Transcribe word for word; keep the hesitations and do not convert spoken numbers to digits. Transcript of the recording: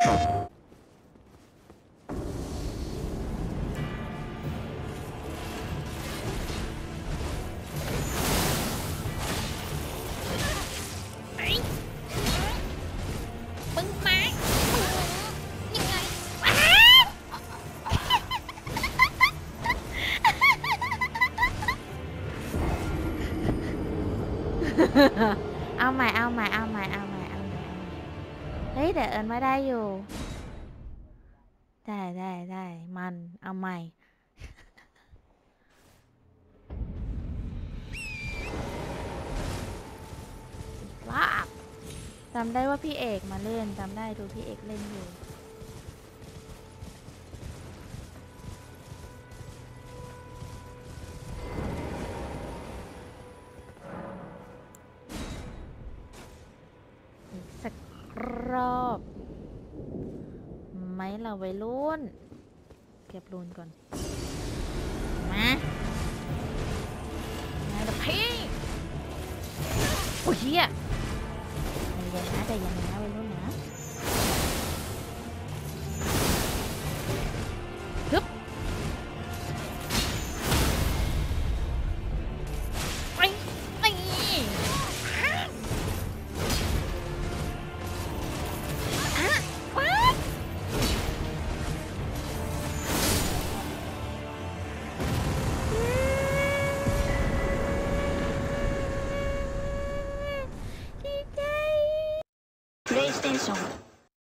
มึงมายังไงเอาใหม่เอาใหม่เอาใหม่เอาใหม่เอาใหม่เอาใหม่เฮ้ยแต่เอิญไม่ได้อยู่ได้ได้ได้มันเอาใหม่รอบจำได้ว่าพี่เอกมาเล่นจำได้ดูพี่เอกเล่นอยู่อีกสักรอบไหมเราวัยรุ่นเก็บรูนก่อนมาไงล่ะพี่โอ้ยเฮียใจเย็นนะใจเย็นนะวัยรุ่นนะฮึบไปไปอ่ะป๊าบดีใจプレイステーション